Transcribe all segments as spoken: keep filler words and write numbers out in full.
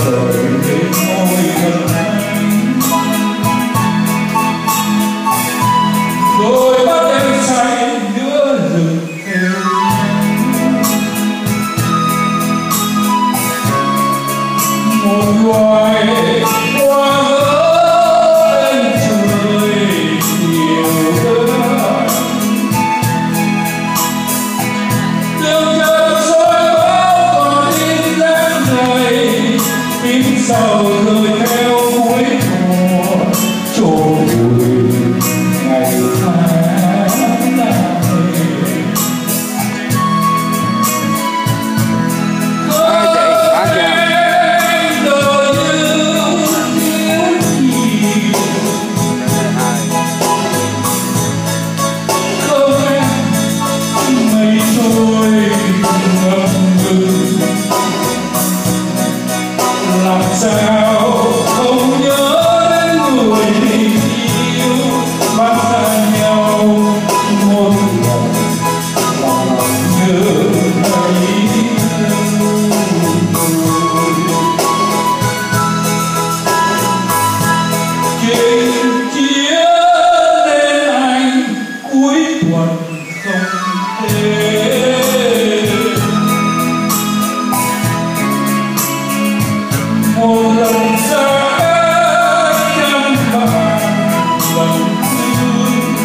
đời đến ngôi gần anh, rồi bắt em say giữa rừng kêu một loài hoa gỡ lên trời chiều đơn đường chờ soi bão còn in dáng người tím sầu rơi theo cuối mùa trôi bụi ngày tháng này. Làm sao không nhớ đến người tình yêu mang xa nhau một lần lòng nhớ thấy chuyện chia nên anh cuối tuần không thể một lần xa trăm vạn lần thương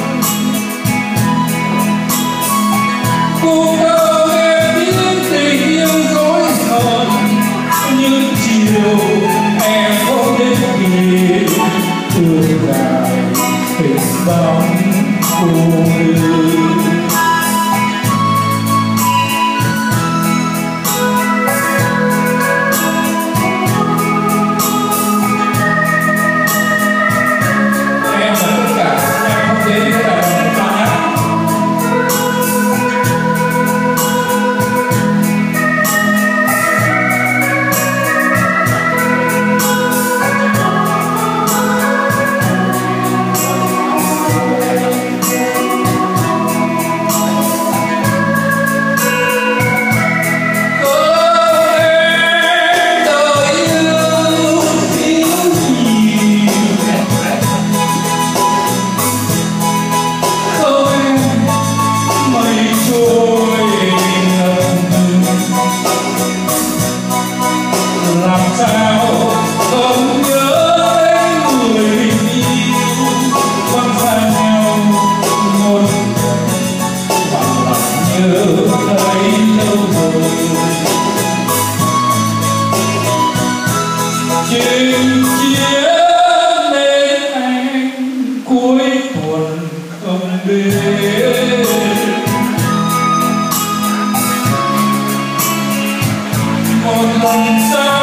cuộc đời nghe tiếng tình yêu dối hờn như chiều em không đến kịp thương dài hình bóng cô đơn. Làm sao không nhớ đến người tình yêu vắng xa nhau một lần bằng lòng nhớ thấy lâu rồi chuyện chia nên anh cuối tuần không đến một lần xa